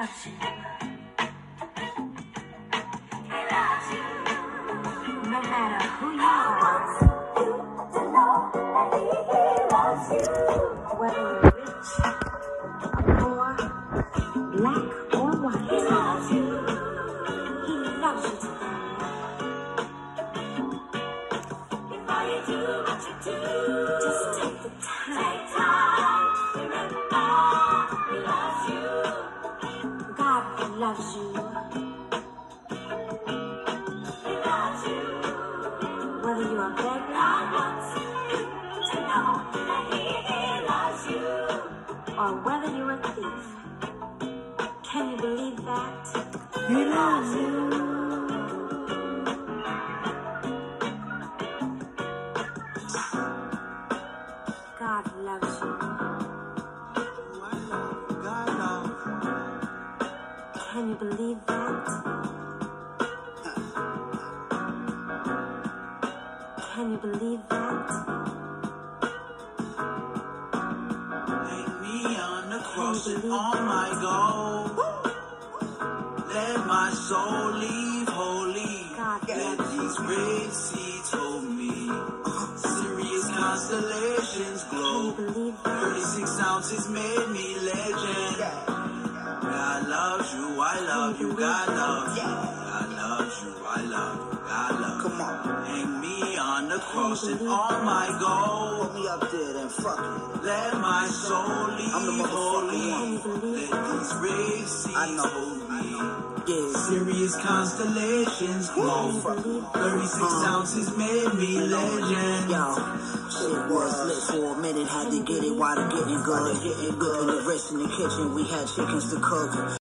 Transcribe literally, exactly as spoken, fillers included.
loves you. He loves you. No matter who you are. He wants you to know that he, he loves you. Whether you're rich, poor, black or white. He loves you. He loves you today. Before you do what you do, just take the time. Take time. Remember, he loves you. God loves you. He loves you. Whether you're a beggar, God wants you to know that he, he loves you. Or whether you're a thief. Can you believe that? He loves you. God loves you. God loves. Can you believe that? Can you believe that? Hang me on the cross and on my goal. Let my soul leave holy. God Let loves these red seeds hold me. Serious constellations Can you glow. believe that? thirty-six ounces made me legend. God loves you, I love you, God loves you. God loves you, I love you, God loves you. Come on. Hang me on the cross and on my goal. Put me up there then, fuck it. Let my soul leave I'm the motherfucking holy. one. Let these red seeds I know. hold me. Yeah. Serious constellations glow. thirty-six ounces made me legend. Yo, shit was lit for a minute. Had to get it while the getting good. Getting good. Putting the rest in the kitchen. We had chickens to cook.